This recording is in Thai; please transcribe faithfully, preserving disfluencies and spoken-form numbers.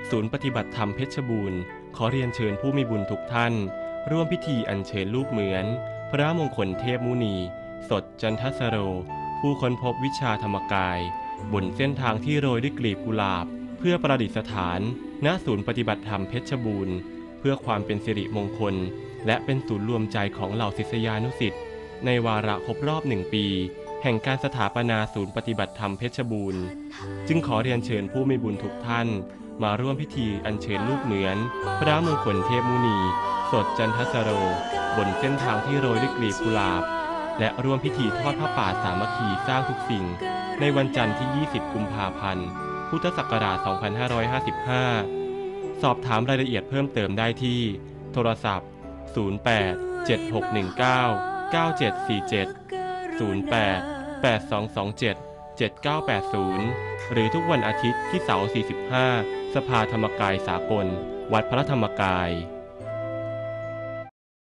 ศูนย์ปฏิบัติธรรมเพชรบูรณ์ขอเรียนเชิญผู้มีบุญทุกท่านร่วมพิธีอัญเชิญรูปเหมือนพระมงคลเทพมุนีสดจันทสโรผู้ค้นพบวิชาธรรมกายบนเส้นทางที่โรยด้วยกลีบกุหลาบเพื่อประดิษฐานณศูนย์ปฏิบัติธรรมเพชรบูรณ์เพื่อความเป็นสิริมงคลและเป็นศูนย์รวมใจของเหล่าศิษยานุศิษย์ในวาระครบรอบหนึ่งปีแห่งการสถาปนาศูนย์ปฏิบัติธรรมเพชรบูรณ์จึงขอเรียนเชิญผู้มีบุญทุกท่านมาร่วมพิธีอัญเชิญรูปเหมือนพระมงคลเทพมุนีสดจันทสโรบนเส้นทางที่โรยด้วยกลีบกุหลาบและร่วมพิธีทอดผ้าป่าสามัคคีสร้างทุกสิ่งในวันจันทร์ที่ยี่สิบกุมภาพันธ์พุทธศักราชสองพันห้าร้อยห้าสิบห้าสอบถามรายละเอียดเพิ่มเติมได้ที่โทรศัพท์ศูนย์ แปด เจ็ด หก หนึ่ง เก้า เก้า เจ็ด สี่ เจ็ด ศูนย์ แปด แปด สอง สอง เจ็ด เจ็ด เก้า แปด ศูนย์หรือทุกวันอาทิตย์ที่เสาสี่สิบห้าสภาธรรมกายสากลวัดพระธรรมกาย